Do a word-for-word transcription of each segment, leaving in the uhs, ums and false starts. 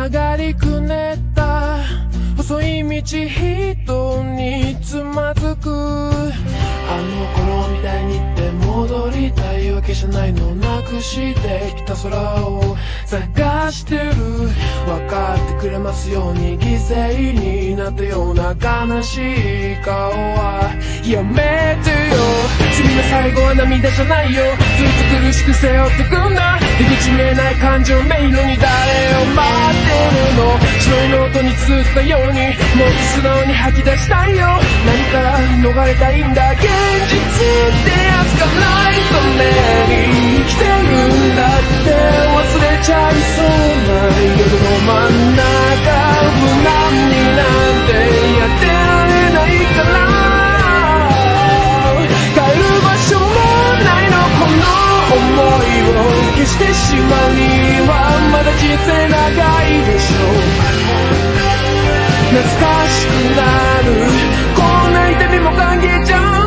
曲がりくねった細い道人につまずく。あの頃みたいにって戻りたいわけじゃないの。なくしてきた空を探してる。分かってくれますように犠牲になったような悲しい顔はやめてよ。次の最後は涙じゃないよ。ずっと苦しく背負ってくんだ。出口見えない感情迷路に誰を待ってるの。白いノートに綴ったようにもっと素直に吐き出したいよ。何から逃れたいんだ。現実ってやつがないために生きてるんだって忘れちゃいそうな夜の真ん中。無難になんてやってられないから帰る場所もないの。この想いを消してしまうにはまだ人生長いでしょう。懐かしくなるこんな痛みも歓迎じゃん。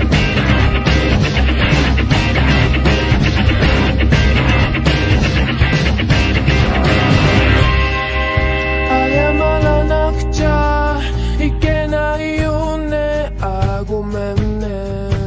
謝らなくちゃいけないよね。あ、ごめんね。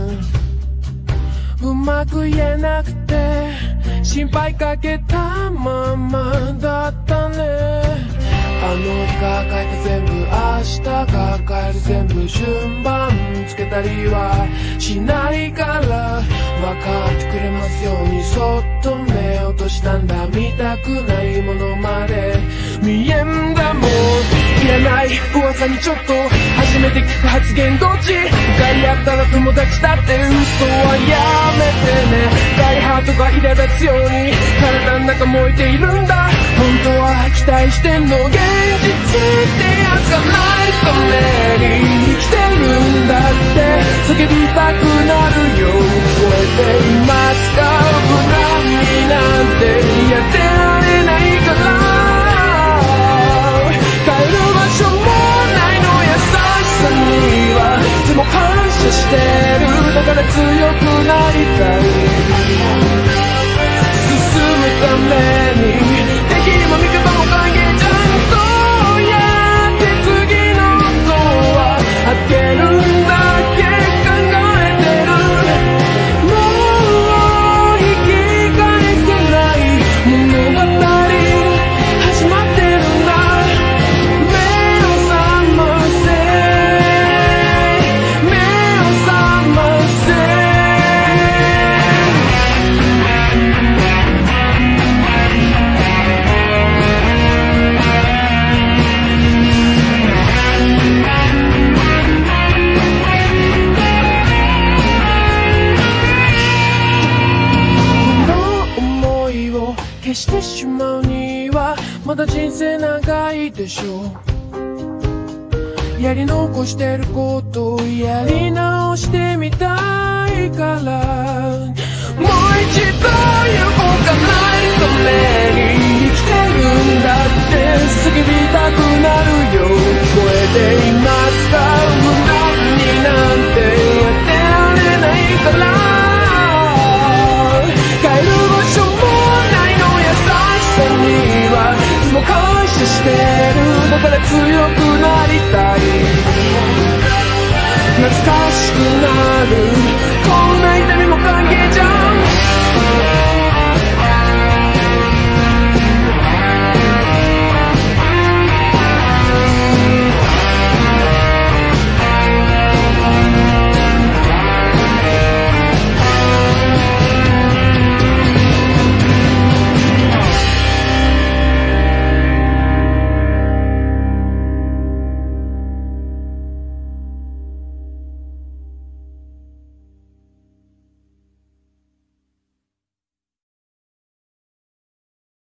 うまく言えなくて心配かけたままだったね。あの日が書いた全部明日が変える全部順番つけたりはしないから分かってくれますようにそっと目落としたんだ。見たくないものまで見えんだもん。いらない噂にちょっと初めて聞く発言どっち向かい合ったら友達だって嘘はやめてね。ダイハートが苛立つように体の中燃えているんだ。本当は期待してんの。現実ってやつがないために生きてるんだって叫びたくなるよ。聞こえていますか。無難になんてやってられないから帰る場所もないの。優しさにはいつも感謝してる。だから強くなりたい。進むために敵も味方も歓迎じゃん。どうやって次のドア開けるんだっけ考えてる。もう引き返せない物語始まってるんだ。目を覚ませ目を覚ませ。消してしまうにはまだ人生長いでしょう。やり残してることをやり直してみたいからもう一度言おうかないために生きてるんだって叫びたくなるよ。聞こえていますか。無難になんてやってられないから帰る場所もないの。優しさにはいつも感謝してる。だから強くなりたい。懐かしくなるこんな痛みも歓迎